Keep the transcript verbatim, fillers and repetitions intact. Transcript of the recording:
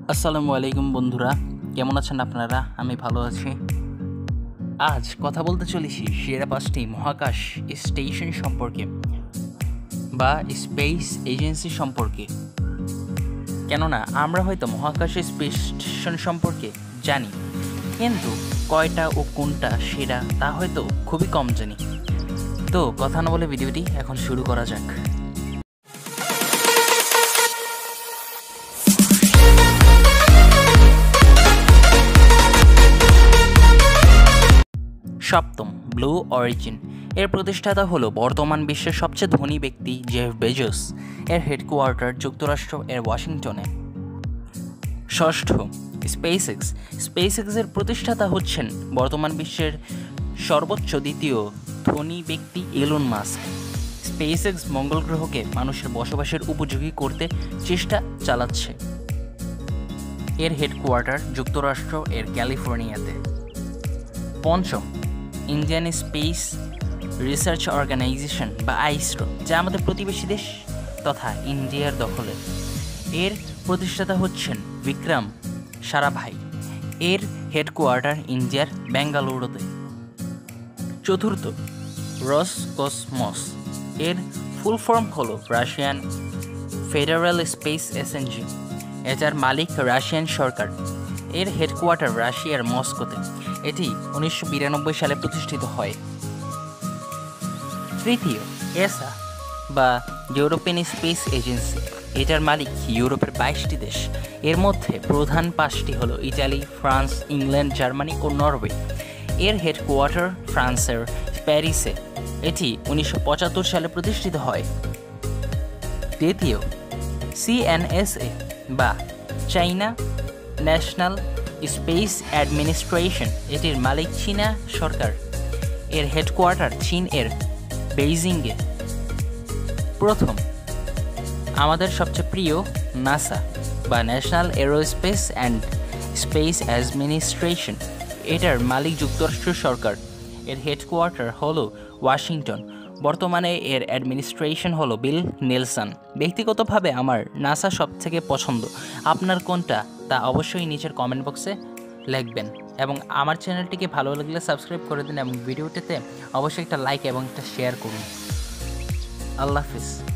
আসসালামু আলাইকুম বন্ধুরা, কেমন আছেন আপনারা? আমি ভালো আছি। আজ কথা বলতে চলেছি সেরা পাঁচটি মহাকাশ স্টেশন সম্পর্কে বা স্পেস এজেন্সি সম্পর্কে। কেননা আমরা হয়তো মহাকাশ স্পেস স্টেশন সম্পর্কে জানি, কিন্তু কয়টা ও কোনটা সেরা তা হয়তো খুবই কম জানি। তো কথা না বলে ভিডিওটি এখন শুরু করা যাক। সপ্তম, ব্লু অরিজিন। এর প্রতিষ্ঠাতা হলো বর্তমান বিশ্বের সবচেয়ে ধনী ব্যক্তি জেফ বেজোস। এর হেডকোয়ার্টার যুক্তরাষ্ট্র এর ওয়াশিংটনে। ষষ্ঠ, স্পেস এক্স। স্পেস এক্সের প্রতিষ্ঠাতা হচ্ছেন বর্তমান বিশ্বের সর্বোচ্চ দ্বিতীয় ধনী ব্যক্তি এলন মাস্ক। স্পেস এক্স মঙ্গল গ্রহকে মানুষের বসবাসের উপযোগী করতে চেষ্টা চালাচ্ছে। এর হেডকোয়ার্টার যুক্তরাষ্ট্র এর ক্যালিফোর্নিয়াতে। পঞ্চম, ইন্ডিয়ান স্পেস রিসার্চ অর্গানাইজেশন বা আইসরো, যা আমাদের প্রতিবেশী দেশ তথা ইন্ডিয়ার দখলে। এর প্রতিষ্ঠাতা হচ্ছেন বিক্রম সারাভাই। এর হেডকোয়ার্টার ইন্ডিয়ার বেঙ্গালুরুতে। চতুর্থ, রসকসমস। এর ফুল ফর্ম হল রাশিয়ান ফেডারেল স্পেস এজেন্সি। এটার মালিক রাশিয়ান সরকার। এর হেডকোয়ার্টার রাশিয়ার মস্কোতে। এটি উনিশশো বিরানব্বই সালে প্রতিষ্ঠিত হয়। তৃতীয়, এসা বা ইউরোপিয়ান স্পেস এজেন্সি। এটার মালিক ইউরোপের বাইশটি দেশ। এর মধ্যে প্রধান পাঁচটি হলো ইটালি, ফ্রান্স, ইংল্যান্ড, জার্মানি ও নরওয়ে। এর হেডকোয়ার্টার ফ্রান্সের প্যারিসে। এটি উনিশশো পঁচাত্তর সালে প্রতিষ্ঠিত হয়। তৃতীয়, সিএনএসএ বা চাইনা ন্যাশনাল স্পেস অ্যাডমিনিস্ট্রেশন। এটির মালিক চীনা সরকার। এর হেডকোয়ার্টার চীন এর বেইজিংয়ে। প্রথম, আমাদের সবচেয়ে প্রিয় নাসা বা National Aerospace and Space Administration. এটার মালিক যুক্তরাষ্ট্র সরকার। এর হেডকোয়ার্টার হলো ওয়াশিংটন। বর্তমানে এর অ্যাডমিনিস্ট্রেশন হলো বিল নেলসন। ব্যক্তিগতভাবে আমার নাসা সব থেকে পছন্দ। আপনার কোনটা তা অবশ্যই নিচের কমেন্ট বক্সে লিখবেন, এবং আমার চ্যানেলটিকে ভালো লাগলে সাবস্ক্রাইব করে দিন এবং ভিডিওটিতে অবশ্যই একটা লাইক এবং একটা শেয়ার করুন। আল্লাহ হাফিজ।